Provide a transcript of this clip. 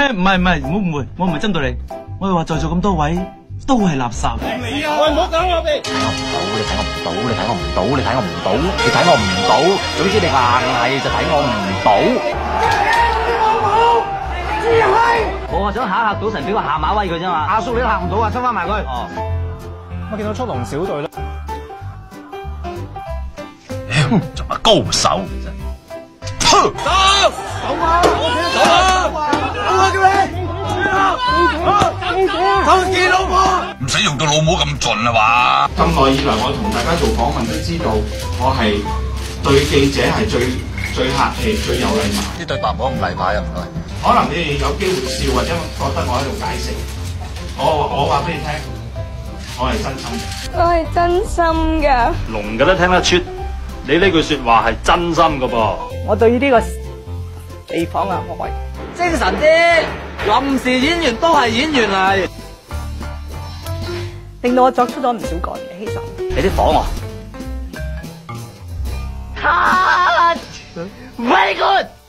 唔係，唔好誤會，我唔係針對你，我係話在座咁多位都係垃圾。 你啊！喂，唔好搞我哋。 你睇我唔到，你睇我唔到，你睇我唔到，你睇我唔到，總之你硬係就睇我唔到。我話想嚇下賭神，俾個下馬威佢啫嘛。阿叔你都嚇唔到啊，收翻埋佢。哦， 我見到速龍小隊啦。 仲係高手真。 走啊！叫你！偷見老婆。 唔使用到老母咁盡啦嘛！ 咁耐以來，我同大家做訪問都知道，我係對記者係最客氣、最有禮貌。 呢對白唔好咁禮貌啊，唔該。 可能你哋有機會笑，或者覺得我喺度解釋。我話俾你聽，我係真心嘅。 我係真心㗎。 聾嘅都聽得出，你呢句説話係真心㗎噃。 我對呢個地方啊，我係精神啲，臨時演員都係演員嚟，令到我作出咗唔少個人嘅犧牲。 你啲火我。 Very good。